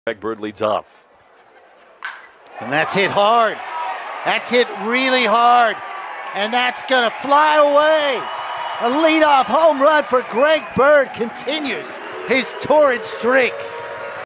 Greg Bird leads off. And that's hit hard. That's hit really hard. And that's going to fly away. A leadoff home run for Greg Bird continues his torrid streak.